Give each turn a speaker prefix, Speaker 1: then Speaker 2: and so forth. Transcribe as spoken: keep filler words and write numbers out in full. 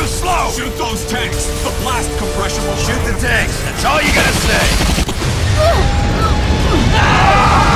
Speaker 1: too slow!
Speaker 2: Shoot those tanks! The blast compression will
Speaker 1: Shoot the tanks! That's all you gotta say!
Speaker 3: Ah!